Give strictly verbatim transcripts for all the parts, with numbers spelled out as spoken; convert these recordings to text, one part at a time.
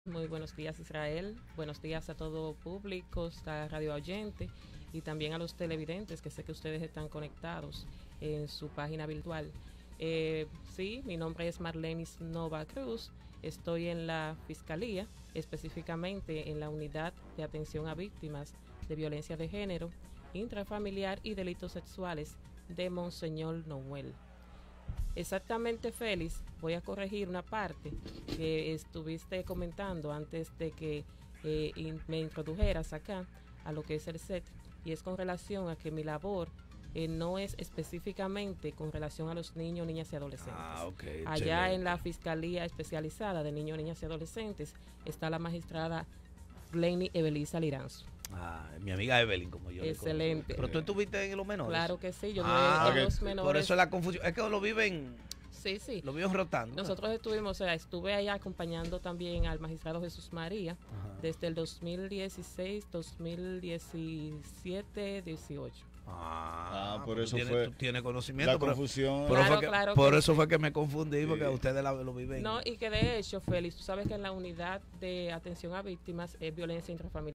Muy buenos días, Israel. Buenos días a todo público, a radio oyente y también a los televidentes, que sé que ustedes están conectados en su página virtual. Eh, sí, mi nombre es Marlenis Nova Cruz. Estoy en la Fiscalía, específicamente en la Unidad de Atención a Víctimas de Violencia de Género, Intrafamiliar y Delitos Sexuales de Monseñor Noel. Exactamente, Félix, voy a corregir una parte que estuviste comentando antes de que eh, in, me introdujeras acá a lo que es el S E T, y es con relación a que mi labor eh, no es específicamente con relación a los niños, niñas y adolescentes. Ah, okay, Allá excelente. en la Fiscalía Especializada de Niños, Niñas y Adolescentes está la magistrada Glenny Evelisa Liranzo. Ah, mi amiga Evelyn, como yo. Excelente. Pero tú estuviste en los menores. Claro que sí, yo ah, vi en los menores. Por eso es la confusión. Es que lo viven. Sí, sí. Lo viven rotando. Nosotros estuvimos, o sea, estuve allá acompañando también al magistrado Jesús María. Ajá. Desde el dos mil dieciséis, dos mil diecisiete, dieciocho. Ah, ah por eso tiene, fue. Tú tienes conocimiento. La confusión. Por, claro, que, claro por que eso fue que me confundí, porque sí. ustedes la, lo viven. No, y que de hecho, Félix, tú sabes que en la unidad de atención a víctimas es violencia intrafamiliar.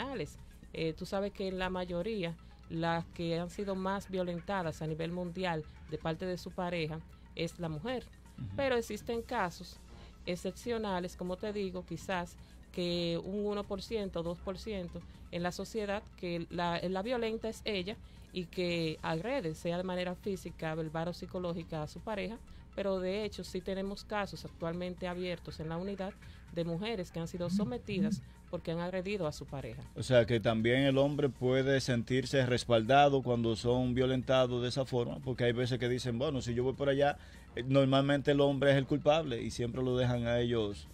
Eh, tú sabes que en la mayoría, las que han sido más violentadas a nivel mundial de parte de su pareja es la mujer. Uh-huh. Pero existen casos excepcionales, como te digo, quizás que un uno por ciento, dos por ciento en la sociedad, que la, la violenta es ella y que agrede, sea de manera física, verbal o psicológica, a su pareja. Pero de hecho sí tenemos casos actualmente abiertos en la unidad de mujeres que han sido sometidas porque han agredido a su pareja. O sea que también el hombre puede sentirse respaldado cuando son violentados de esa forma, porque hay veces que dicen, bueno, si yo voy por allá, normalmente el hombre es el culpable y siempre lo dejan a ellos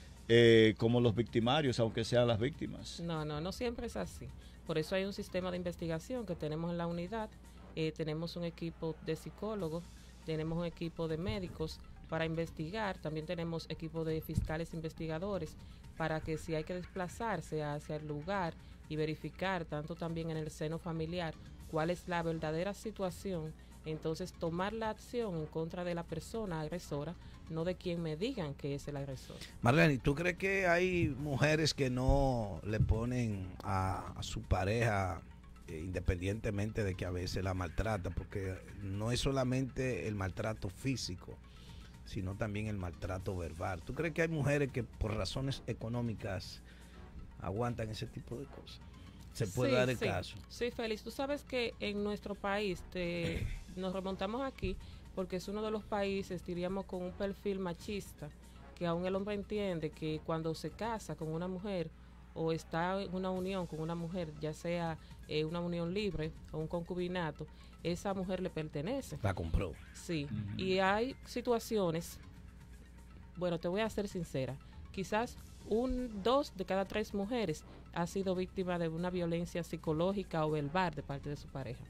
eh, como los victimarios, aunque sean las víctimas. No, no, no siempre es así. Por eso hay un sistema de investigación que tenemos en la unidad, eh, tenemos un equipo de psicólogos, tenemos un equipo de médicos para investigar, también tenemos equipo de fiscales investigadores para que si hay que desplazarse hacia el lugar y verificar, tanto también en el seno familiar, cuál es la verdadera situación, entonces tomar la acción en contra de la persona agresora, no de quien me digan que es el agresor. Marlene, ¿tú crees que hay mujeres que no le ponen a, a su pareja, independientemente de que a veces la maltrata, porque no es solamente el maltrato físico, sino también el maltrato verbal? ¿Tú crees que hay mujeres que por razones económicas aguantan ese tipo de cosas? ¿Se puede sí, dar el sí. caso? Sí, Félix, tú sabes que en nuestro país te, nos remontamos aquí porque es uno de los países, diríamos, con un perfil machista, que aún el hombre entiende que cuando se casa con una mujer o está en una unión con una mujer, ya sea eh, una unión libre o un concubinato, esa mujer le pertenece. La compró. Sí, uh-huh. Y hay situaciones, bueno, te voy a ser sincera, quizás un, dos de cada tres mujeres ha sido víctima de una violencia psicológica o verbal de parte de su pareja.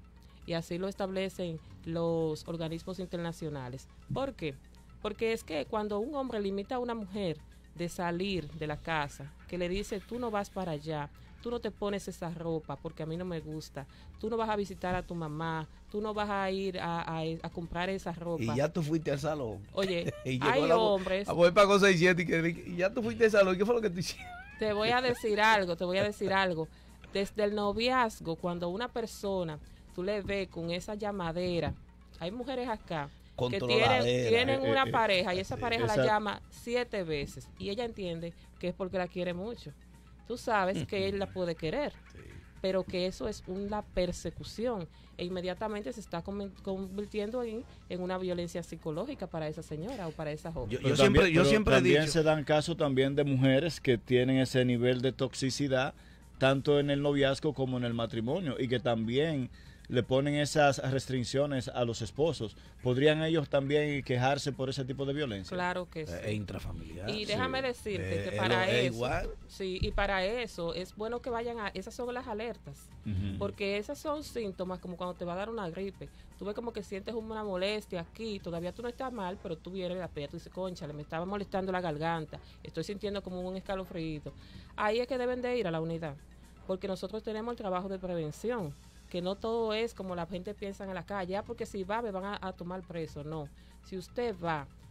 Y así lo establecen los organismos internacionales. ¿Por qué? Porque es que cuando un hombre limita a una mujer de salir de la casa, que le dice, tú no vas para allá, tú no te pones esa ropa porque a mí no me gusta, tú no vas a visitar a tu mamá, tú no vas a ir a, a, a comprar esa ropa. Y ya tú fuiste al salón. Oye, hay hombres... A voy para cosa seiscientos y, y ya tú fuiste al salón. ¿Qué fue lo que tú hiciste? Te voy a decir algo, te voy a decir algo. Desde el noviazgo, cuando una persona, tú le ves con esa llamadera, hay mujeres acá que tienen, tienen una eh, pareja y esa pareja esa... la llama siete veces y ella entiende que es porque la quiere mucho. Tú sabes que él la puede querer, sí, pero que eso es una persecución e inmediatamente se está convirtiendo en, en una violencia psicológica para esa señora o para esa joven. Yo, yo siempre, también, yo siempre he dicho... También se dan casos también de mujeres que tienen ese nivel de toxicidad tanto en el noviazgo como en el matrimonio y que también le ponen esas restricciones a los esposos. ¿Podrían ellos también quejarse por ese tipo de violencia? Claro que sí. Eh, intrafamiliar. Y déjame sí. decirte eh, que para es eso, igual. sí, y para eso es bueno que vayan a, esas son las alertas, uh-huh. porque esas son síntomas como cuando te va a dar una gripe. Tú ves como que sientes una molestia aquí, todavía tú no estás mal, pero tú vienes la pena, tú dices, conchale, me estaba molestando la garganta, estoy sintiendo como un escalofrío. Ahí es que deben de ir a la unidad, porque nosotros tenemos el trabajo de prevención, que no todo es como la gente piensa en la calle, ya porque si va me van a, a tomar preso, no. Si usted va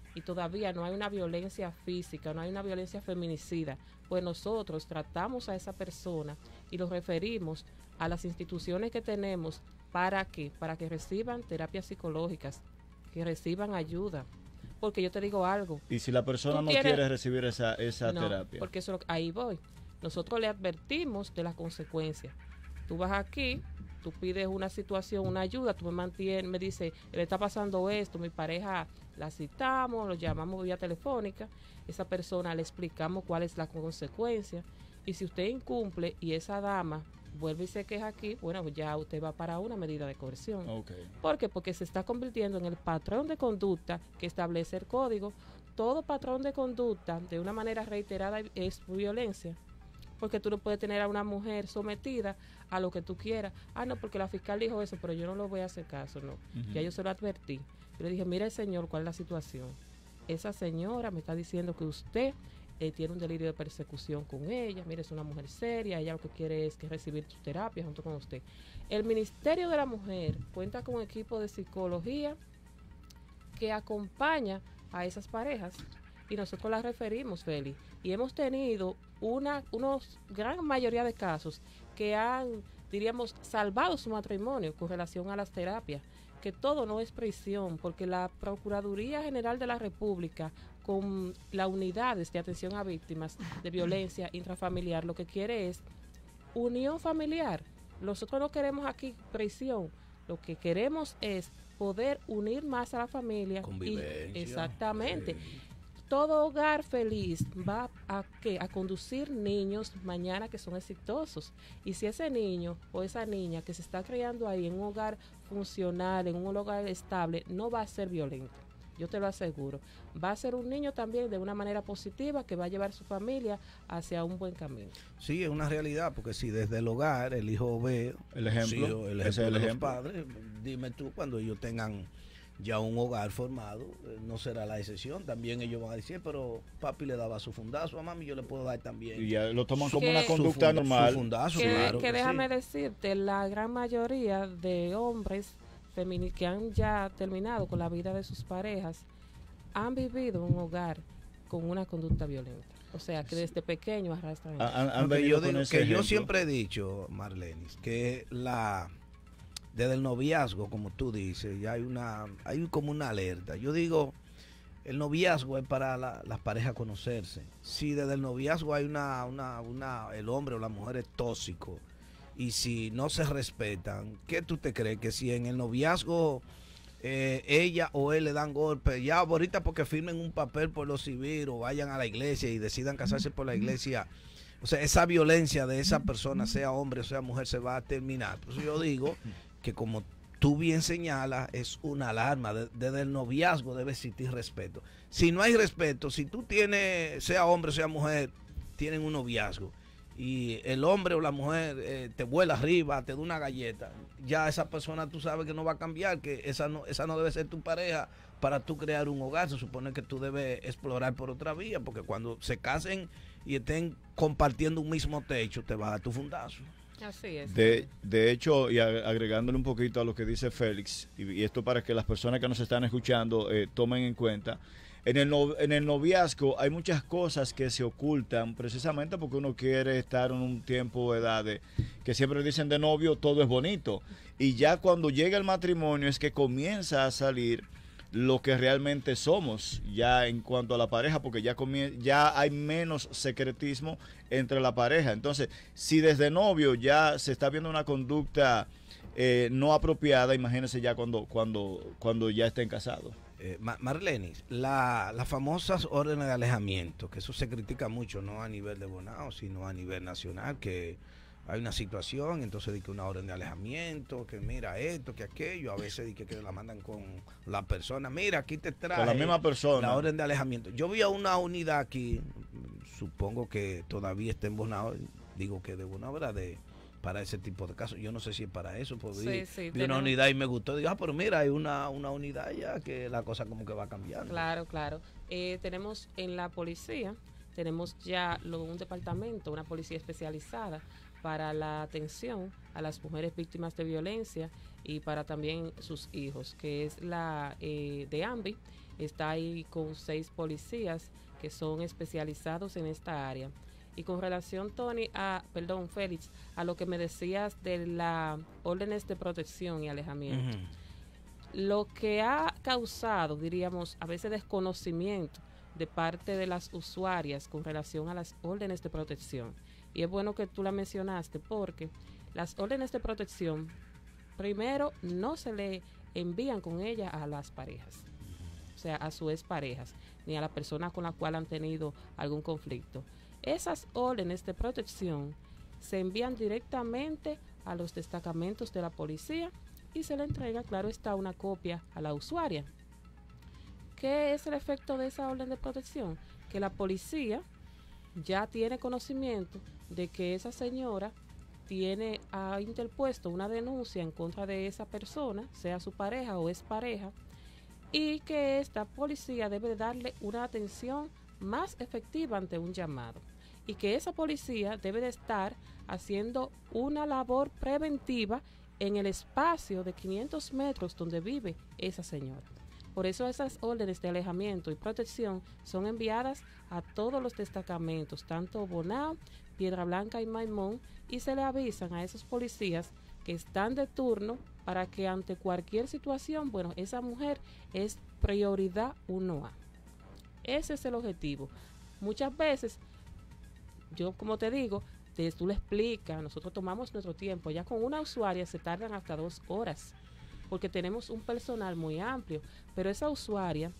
y todavía no hay una violencia física, no hay una violencia feminicida, pues nosotros tratamos a esa persona y los referimos a las instituciones que tenemos. ¿Para qué? Para que reciban terapias psicológicas, que reciban ayuda. Porque yo te digo algo. ¿Y si la persona no tienes, quiere recibir esa, esa no, terapia? Porque eso, ahí voy. Nosotros le advertimos de las consecuencias. Tú vas aquí, tú pides una situación, una ayuda, tú me mantienes, me dices, le está pasando esto, mi pareja la citamos, lo llamamos vía telefónica, esa persona le explicamos cuál es la consecuencia, y si usted incumple y esa dama vuelve y se queja aquí, bueno, ya usted va para una medida de coerción. Okay. ¿Por qué? Porque se está convirtiendo en el patrón de conducta que establece el código. Todo patrón de conducta, de una manera reiterada, es violencia. Porque tú no puedes tener a una mujer sometida a lo que tú quieras. Ah, no, porque la fiscal dijo eso, pero yo no lo voy a hacer caso, no. Uh-huh. Ya yo se lo advertí. Yo le dije, mire, señor, ¿cuál es la situación? Esa señora me está diciendo que usted eh, tiene un delirio de persecución con ella. Mire, es una mujer seria, ella lo que quiere es que recibir su terapia junto con usted. El Ministerio de la Mujer cuenta con un equipo de psicología que acompaña a esas parejas y nosotros las referimos, Feli, y hemos tenido una unos gran mayoría de casos que han, diríamos, salvado su matrimonio con relación a las terapias, que todo no es prisión, porque la Procuraduría General de la República, con las unidades de atención a víctimas de violencia intrafamiliar, lo que quiere es unión familiar. Nosotros no queremos aquí prisión, lo que queremos es poder unir más a la familia. Convivencia. Y, exactamente. Sí. Todo hogar feliz va a, ¿qué? a conducir niños mañana que son exitosos. Y si ese niño o esa niña que se está criando ahí en un hogar funcional, en un hogar estable, no va a ser violento. Yo te lo aseguro. Va a ser un niño también de una manera positiva que va a llevar a su familia hacia un buen camino. Sí, es una realidad, porque si desde el hogar el hijo ve el ejemplo, sí, el ejemplo ese es el de ejemplo. los padres, dime tú, cuando ellos tengan ya un hogar formado, eh, no será la excepción. También ellos van a decir, pero papi le daba su fundazo, a mami yo le puedo dar también. Y ya lo toman que, como una conducta su, normal. Su fundazo, que, claro. Que, que déjame sí. decirte, la gran mayoría de hombres femini- que han ya terminado con la vida de sus parejas han vivido en un hogar con una conducta violenta. O sea, que desde pequeño arrastran. Han, han que yo, con digo, ese que yo ejemplo. siempre he dicho, Marlenis, que la desde el noviazgo, como tú dices, ya hay una hay como una alerta. Yo digo, el noviazgo es para la, las parejas conocerse. Si desde el noviazgo hay una, una, una, el hombre o la mujer es tóxico, y si no se respetan, ¿qué tú te crees? Que si en el noviazgo eh, ella o él le dan golpes, ya ahorita porque firmen un papel por lo civil o vayan a la iglesia y decidan casarse por la iglesia, o sea, esa violencia de esa persona, sea hombre o sea mujer, se va a terminar. Por eso yo digo que, como tú bien señalas, es una alarma. De, desde el noviazgo debe existir respeto. Si no hay respeto, si tú tienes, sea hombre o sea mujer, tienen un noviazgo, y el hombre o la mujer eh, te vuela arriba, te da una galleta, ya esa persona tú sabes que no va a cambiar, que esa no, esa no debe ser tu pareja para tú crear un hogar. Se supone que tú debes explorar por otra vía, porque cuando se casen y estén compartiendo un mismo techo, te va a dar tu fundazo. Así es. De, de hecho, y agregándole un poquito a lo que dice Félix, y, y esto para que las personas que nos están escuchando eh, tomen en cuenta, en el, no, en el noviazgo hay muchas cosas que se ocultan precisamente porque uno quiere estar en un tiempo de edad de, que siempre dicen de novio todo es bonito, y ya cuando llega el matrimonio es que comienza a salir lo que realmente somos ya en cuanto a la pareja, porque ya comien- ya hay menos secretismo entre la pareja. Entonces, si desde novio ya se está viendo una conducta eh, no apropiada, imagínense ya cuando cuando cuando ya estén casados. Eh, Marlenis, la, las famosas órdenes de alejamiento, que eso se critica mucho, no a nivel de Bonao, sino a nivel nacional, que hay una situación, entonces di que una orden de alejamiento, que mira esto, que aquello, a veces di que, que la mandan con la persona, mira, aquí te trae Con la misma persona. la orden de alejamiento. Yo vi a una unidad aquí, supongo que todavía está en Bonao, digo que de Bonao, ¿verdad? De para ese tipo de casos. Yo no sé si es para eso, pues vi, Sí, sí, vi tenemos... una unidad y me gustó. Digo, ah, pero mira, hay una, una unidad ya que la cosa como que va cambiando. Claro, claro. Eh, tenemos en la policía, tenemos ya lo, un departamento, una policía especializada para la atención a las mujeres víctimas de violencia y para también sus hijos, que es la eh, de AMBI. está ahí con seis policías que son especializados en esta área. Y con relación, Tony, a, perdón, Félix, a lo que me decías de las órdenes de protección y alejamiento. Uh-huh. Lo que ha causado, diríamos, a veces desconocimiento de parte de las usuarias con relación a las órdenes de protección. Y es bueno que tú la mencionaste porque las órdenes de protección, primero, no se le envían con ellas a las parejas, o sea, a sus exparejas, ni a la persona con la cual han tenido algún conflicto. Esas órdenes de protección se envían directamente a los destacamentos de la policía y se le entrega, claro está, una copia a la usuaria. ¿Qué es el efecto de esa orden de protección? Que la policía ya tiene conocimiento de que esa señora tiene ha interpuesto una denuncia en contra de esa persona, sea su pareja o expareja, y que esta policía debe darle una atención más efectiva ante un llamado, y que esa policía debe de estar haciendo una labor preventiva en el espacio de quinientos metros donde vive esa señora. Por eso esas órdenes de alejamiento y protección son enviadas a todos los destacamentos, tanto Bonao, Piedra Blanca y Maimón, y se le avisan a esos policías que están de turno para que ante cualquier situación, bueno, esa mujer es prioridad uno A. Ese es el objetivo. Muchas veces, yo como te digo, te, tú le explicas, nosotros tomamos nuestro tiempo, ya con una usuaria se tardan hasta dos horas, porque tenemos un personal muy amplio, pero esa usuaria,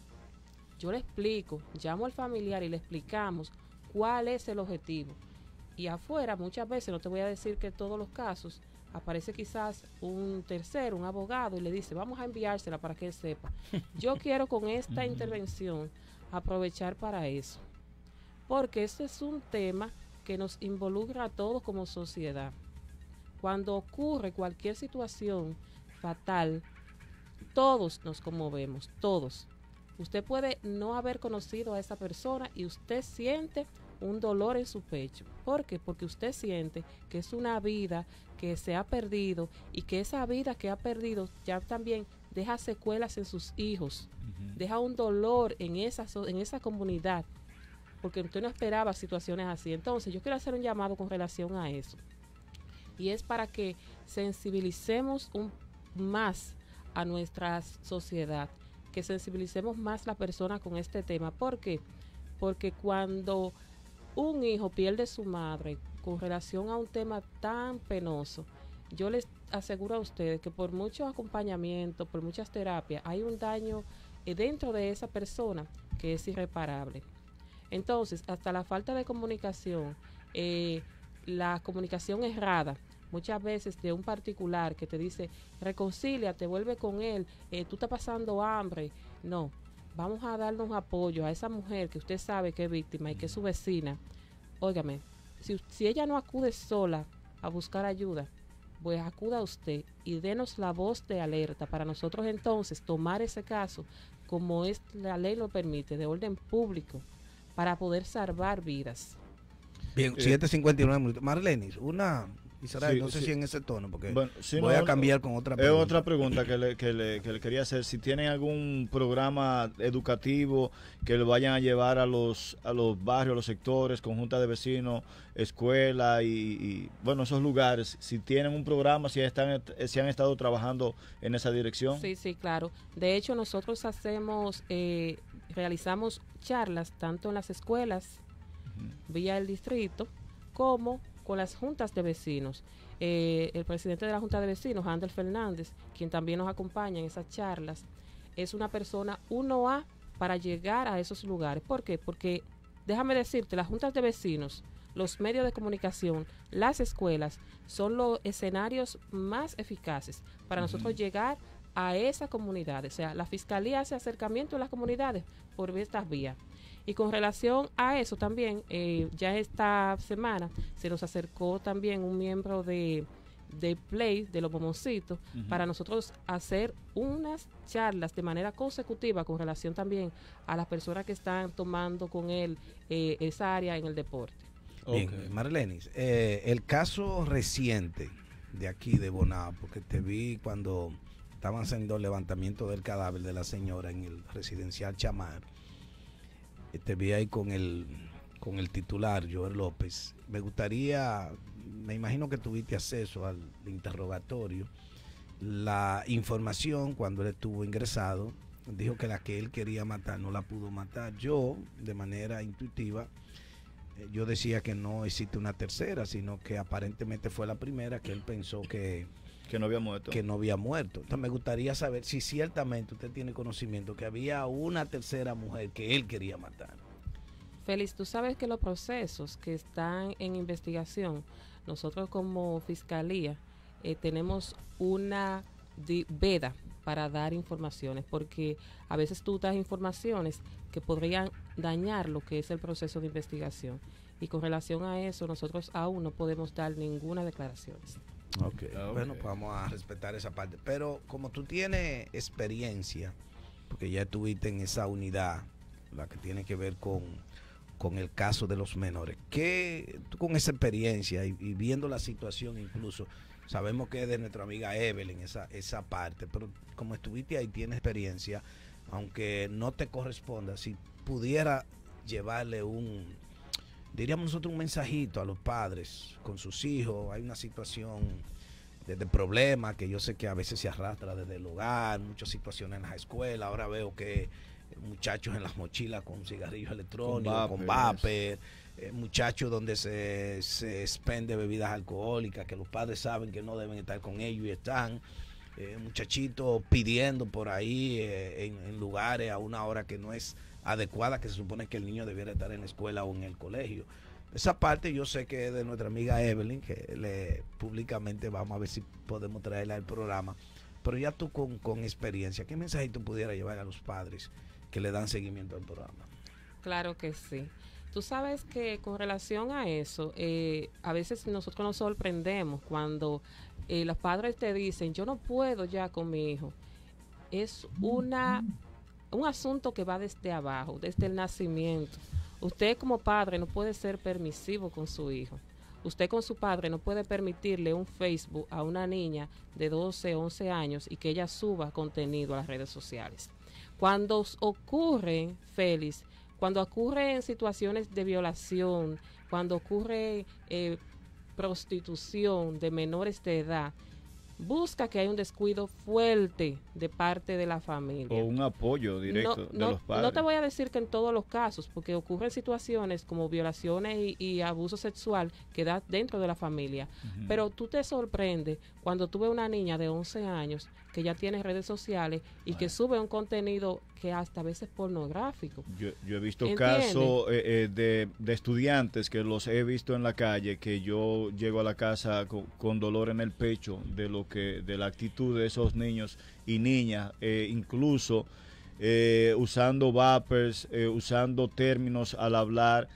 yo le explico, llamo al familiar y le explicamos cuál es el objetivo. Y afuera, muchas veces, no te voy a decir que en todos los casos, aparece quizás un tercero, un abogado, y le dice, vamos a enviársela para que él sepa. Yo quiero con esta intervención aprovechar para eso, porque este es un tema que nos involucra a todos como sociedad. Cuando ocurre cualquier situación fatal, todos nos conmovemos, todos. Usted puede no haber conocido a esa persona y usted siente un dolor en su pecho. ¿Por qué? Porque usted siente que es una vida que se ha perdido y que esa vida que ha perdido ya también deja secuelas en sus hijos, uh-huh. deja un dolor en esa, en esa comunidad, porque usted no esperaba situaciones así. Entonces yo quiero hacer un llamado con relación a eso, y es para que sensibilicemos un, más a nuestra sociedad, que sensibilicemos más la persona con este tema. ¿Por qué? Porque cuando un hijo pierde su madre con relación a un tema tan penoso, yo les aseguro a ustedes que por mucho acompañamiento, por muchas terapias, hay un daño eh, dentro de esa persona que es irreparable. Entonces, hasta la falta de comunicación, eh, la comunicación errada, muchas veces de un particular que te dice, reconcíliate, vuelve con él, eh, tú estás pasando hambre. No, vamos a darnos apoyo a esa mujer que usted sabe que es víctima y que es su vecina. Óigame, si, si ella no acude sola a buscar ayuda, pues acuda usted y denos la voz de alerta para nosotros entonces tomar ese caso, como es la ley lo permite, de orden público, para poder salvar vidas. Bien, eh, siete cincuenta y nueve minutos. Marlenis, una... Israel, sí, no sé sí. si en ese tono, porque bueno, si voy no, a cambiar con otra pregunta. Es otra pregunta que le, que, le, que le quería hacer. Si tienen algún programa educativo que lo vayan a llevar a los a los barrios, a los sectores, conjuntas de vecinos, escuela y, y bueno, esos lugares. Si tienen un programa, si están si han estado trabajando en esa dirección. Sí, sí, claro. De hecho, nosotros hacemos, eh, realizamos charlas tanto en las escuelas, uh-huh. vía el distrito, como con las juntas de vecinos. Eh, el presidente de la Junta de Vecinos, Ander Fernández, quien también nos acompaña en esas charlas, es una persona uno A para llegar a esos lugares. ¿Por qué? Porque, déjame decirte, las juntas de vecinos, los medios de comunicación, las escuelas, son los escenarios más eficaces para uh-huh. nosotros llegar a esa comunidad. O sea, la Fiscalía hace acercamiento a las comunidades por estas vías. Y con relación a eso también, eh, ya esta semana se nos acercó también un miembro de, de Play, de los Bomboncitos, uh-huh. para nosotros hacer unas charlas de manera consecutiva con relación también a las personas que están tomando con él eh, esa área en el deporte. Bien, okay. Marlenis, eh, el caso reciente de aquí de Bonao, porque te vi cuando estaban haciendo levantamiento del cadáver de la señora en el residencial Chamar. Te vi ahí con el, con el titular, Joel López. Me gustaría, me imagino que tuviste acceso al interrogatorio. La información, cuando él estuvo ingresado, dijo que la que él quería matar no la pudo matar. Yo, de manera intuitiva, eh, yo decía que no existe una tercera, sino que aparentemente fue la primera, que él pensó que, que no había muerto. Que no había muerto. Entonces me gustaría saber si ciertamente usted tiene conocimiento que había una tercera mujer que él quería matar. Félix, tú sabes que los procesos que están en investigación, nosotros como Fiscalía eh, tenemos una di- veda para dar informaciones, porque a veces tú das informaciones que podrían dañar lo que es el proceso de investigación. Y con relación a eso, nosotros aún no podemos dar ninguna declaración. Okay. Okay. Bueno, pues vamos a respetar esa parte. Pero como tú tienes experiencia, porque ya estuviste en esa unidad, la que tiene que ver con, con el caso de los menores, ¿qué tú con esa experiencia y, y viendo la situación incluso, sabemos que es de nuestra amiga Evelyn esa, esa parte, pero como estuviste ahí, tienes experiencia, aunque no te corresponda, si pudiera llevarle un, diríamos nosotros, un mensajito a los padres con sus hijos, hay una situación de, de problema que yo sé que a veces se arrastra desde el hogar, muchas situaciones en las escuelas, ahora veo que muchachos en las mochilas con cigarrillos electrónicos, con vapor, eh, muchachos donde se, se expende bebidas alcohólicas, que los padres saben que no deben estar con ellos y están, eh, muchachitos pidiendo por ahí eh, en, en lugares a una hora que no es adecuada, que se supone que el niño debiera estar en la escuela o en el colegio. Esa parte yo sé que es de nuestra amiga Evelyn, que le públicamente vamos a ver si podemos traerla al programa, pero ya tú con, con experiencia, ¿qué mensajito pudiera llevar a los padres que le dan seguimiento al programa? Claro que sí. Tú sabes que con relación a eso, eh, a veces nosotros nos sorprendemos cuando eh, los padres te dicen, yo no puedo ya con mi hijo. Es una un asunto que va desde abajo, desde el nacimiento. Usted como padre no puede ser permisivo con su hijo. Usted con su padre no puede permitirle un Facebook a una niña de doce, once años y que ella suba contenido a las redes sociales. Cuando ocurren, Félix, cuando ocurren situaciones de violación, cuando ocurre eh, prostitución de menores de edad, busca que hay un descuido fuerte de parte de la familia. O un apoyo directo no, de no, los padres. No te voy a decir que en todos los casos, porque ocurren situaciones como violaciones y, y abuso sexual que da dentro de la familia. Uh-huh. Pero tú te sorprendes cuando tú ves una niña de once años que ya tiene redes sociales y bueno, que sube un contenido que hasta a veces pornográfico. Yo, yo he visto casos eh, eh, de, de estudiantes que los he visto en la calle, que yo llego a la casa con, con dolor en el pecho de lo que de la actitud de esos niños y niñas, eh, incluso eh, usando vapers, eh, usando términos al hablar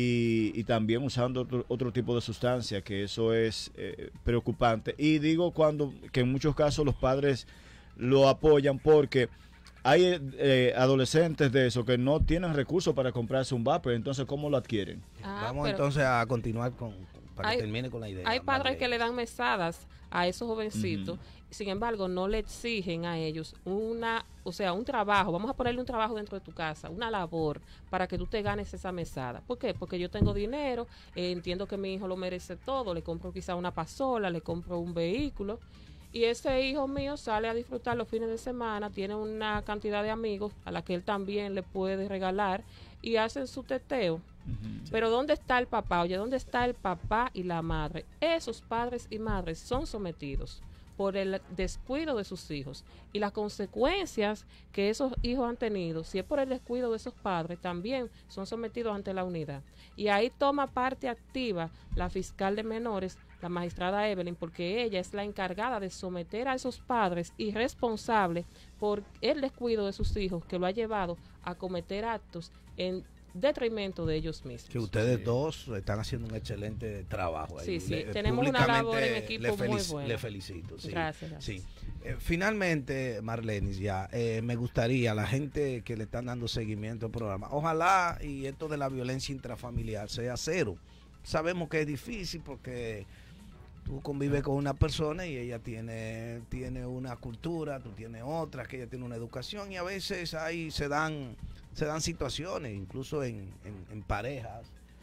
y, y también usando otro, otro tipo de sustancia, que eso es eh, preocupante. Y digo cuando que en muchos casos los padres lo apoyan porque hay eh, adolescentes de eso que no tienen recursos para comprarse un vapor, entonces ¿cómo lo adquieren? Ah, Vamos entonces a continuar con, con para hay, que termine con la idea. Hay padres que le dan mesadas a esos jovencitos, uh-huh. sin embargo no le exigen a ellos una, o sea, un trabajo, vamos a ponerle un trabajo dentro de tu casa, una labor para que tú te ganes esa mesada. ¿Por qué? Porque yo tengo dinero, eh, entiendo que mi hijo lo merece todo, le compro quizá una pasola, le compro un vehículo. Y ese hijo mío sale a disfrutar los fines de semana, tiene una cantidad de amigos a la que él también le puede regalar y hacen su teteo. Uh-huh. Pero ¿dónde está el papá? Oye, ¿dónde está el papá y la madre? Esos padres y madres son sometidos por el descuido de sus hijos y las consecuencias que esos hijos han tenido, si es por el descuido de esos padres, también son sometidos ante la unidad. Y ahí toma parte activa la fiscal de menores, la magistrada Evelyn, porque ella es la encargada de someter a esos padres irresponsables por el descuido de sus hijos que lo ha llevado a cometer actos en detrimento de ellos mismos. Que ustedes sí. dos están haciendo un excelente trabajo ahí. Sí, sí, le, tenemos una labor en equipo le felic- muy buena. Le felicito. Sí. Gracias. gracias. Sí. Eh, finalmente, Marlenis, ya, eh, me gustaría a la gente que le están dando seguimiento al programa, ojalá y esto de la violencia intrafamiliar sea cero. Sabemos que es difícil porque Tú convives con una persona y ella tiene, tiene una cultura, tú tienes otra, que ella tiene una educación, y a veces ahí se dan, se dan situaciones, incluso en, en, en parejas.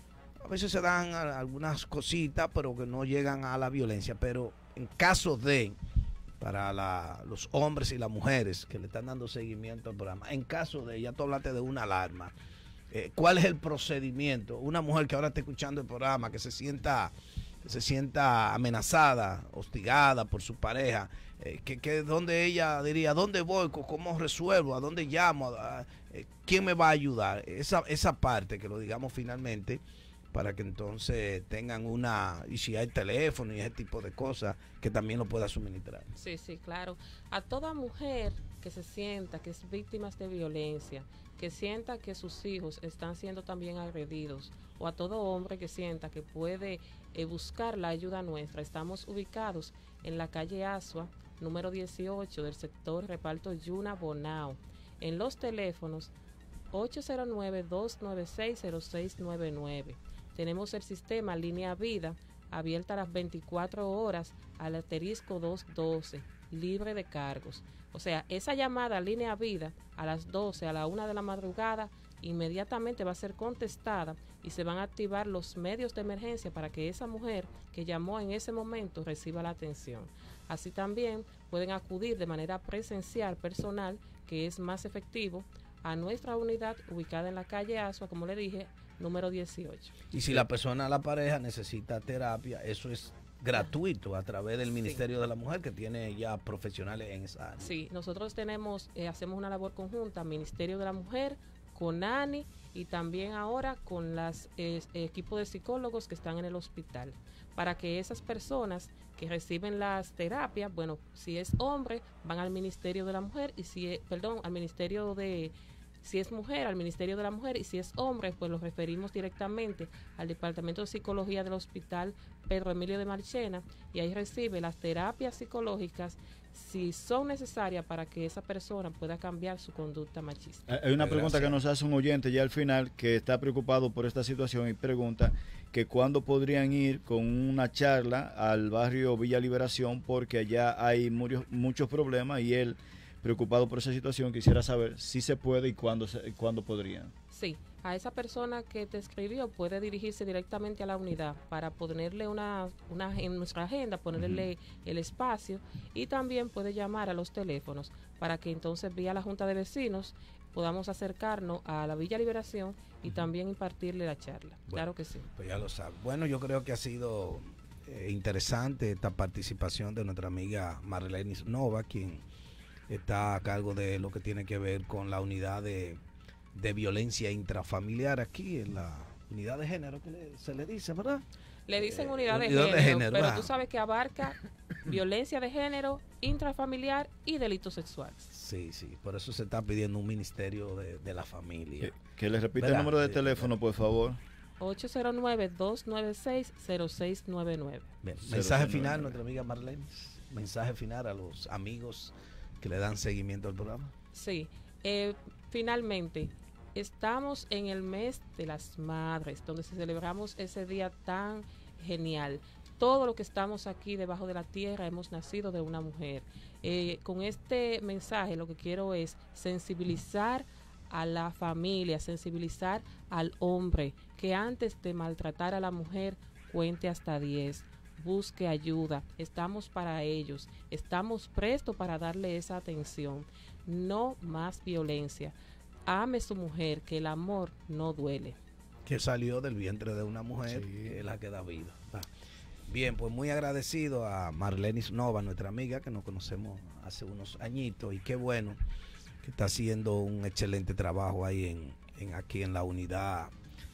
A veces se dan algunas cositas, pero que no llegan a la violencia. Pero en caso de, para la, los hombres y las mujeres que le están dando seguimiento al programa, en caso de, ya tú hablaste de una alarma, eh, ¿cuál es el procedimiento? Una mujer que ahora está escuchando el programa, que se sienta... se sienta amenazada, hostigada por su pareja, eh, que, que donde ella diría, ¿dónde voy? ¿Cómo resuelvo? ¿A dónde llamo? ¿A, eh, ¿Quién me va a ayudar? Esa, esa parte, que lo digamos finalmente, para que entonces tengan una, y si hay teléfono y ese tipo de cosas, que también lo pueda suministrar. Sí, sí, claro. A toda mujer que se sienta que es víctima de violencia, que sienta que sus hijos están siendo también agredidos, o a todo hombre que sienta que puede eh, buscar la ayuda nuestra. Estamos ubicados en la calle Asua, número dieciocho, del sector Reparto Yuna, Bonao, en los teléfonos ocho cero nueve, dos nueve seis, cero seis nueve nueve. Tenemos el sistema Línea Vida, abierta a las veinticuatro horas, al asterisco doscientos doce, libre de cargos. O sea, esa llamada a Línea Vida a las doce, a la una de la madrugada, inmediatamente va a ser contestada y se van a activar los medios de emergencia para que esa mujer que llamó en ese momento reciba la atención. Así también pueden acudir de manera presencial, personal, que es más efectivo, a nuestra unidad ubicada en la calle Asua, como le dije, número dieciocho. Y si la persona, la pareja, necesita terapia, eso es gratuito a través del Ministerio sí. de la Mujer, que tiene ya profesionales en esa área. Sí, nosotros tenemos, eh, hacemos una labor conjunta, Ministerio de la Mujer, con ANI y también ahora con los eh, equipos de psicólogos que están en el hospital, para que esas personas que reciben las terapias, bueno, si es hombre, van al Ministerio de la Mujer, y si es, perdón, al Ministerio de... Si es mujer, al Ministerio de la Mujer, y si es hombre, pues los referimos directamente al Departamento de Psicología del Hospital Pedro Emilio de Marchena, y ahí recibe las terapias psicológicas si son necesarias para que esa persona pueda cambiar su conducta machista. Hay una pregunta que nos hace un oyente ya al final, que está preocupado por esta situación, y pregunta que cuándo podrían ir con una charla al barrio Villa Liberación, porque allá hay muchos, muchos problemas, y él, preocupado por esa situación, quisiera saber si se puede y cuándo, se, cuándo podrían. Sí, a esa persona que te escribió puede dirigirse directamente a la unidad para ponerle una, una en nuestra agenda, ponerle uh-huh. el espacio, y también puede llamar a los teléfonos para que entonces vía la Junta de Vecinos podamos acercarnos a la Villa Liberación y uh-huh. también impartirle la charla. Bueno, claro que sí. Pues ya lo sabe. Bueno, yo creo que ha sido eh, interesante esta participación de nuestra amiga Marlene Nova, quien está a cargo de lo que tiene que ver con la unidad de, de violencia intrafamiliar aquí en la unidad de género, que le, se le dice, ¿verdad? Le dicen eh, unidad, de, unidad género, de género, pero ¿verdad? Tú sabes que abarca violencia de género, intrafamiliar y delitos sexuales. Sí, sí, por eso se está pidiendo un ministerio de, de la familia. Que, que le repita ¿verdad? El número de teléfono, por favor. ocho cero nueve, dos nueve seis, cero seis nueve nueve. Bien, mensaje final, nuestra amiga Marlene. Mensaje final a los amigos que le dan seguimiento al programa. Sí, eh, finalmente, estamos en el mes de las madres, donde celebramos ese día tan genial. Todo lo que estamos aquí debajo de la tierra hemos nacido de una mujer. Eh, con este mensaje lo que quiero es sensibilizar a la familia, sensibilizar al hombre, que antes de maltratar a la mujer cuente hasta diez. Busque ayuda, estamos para ellos, estamos prestos para darle esa atención. No más violencia. Ame su mujer, que el amor no duele. Que salió del vientre de una mujer, sí. que es la que da vida. Ah. Bien, pues muy agradecido a Marlenis Nova, nuestra amiga, que nos conocemos hace unos añitos, y qué bueno que está haciendo un excelente trabajo ahí en, en aquí en la unidad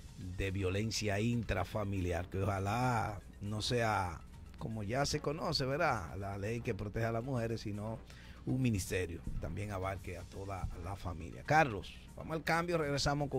de violencia intrafamiliar, que ojalá no sea como ya se conoce, ¿verdad? La ley que protege a las mujeres, sino un ministerio también abarque a toda la familia. Carlos, vamos al cambio, regresamos con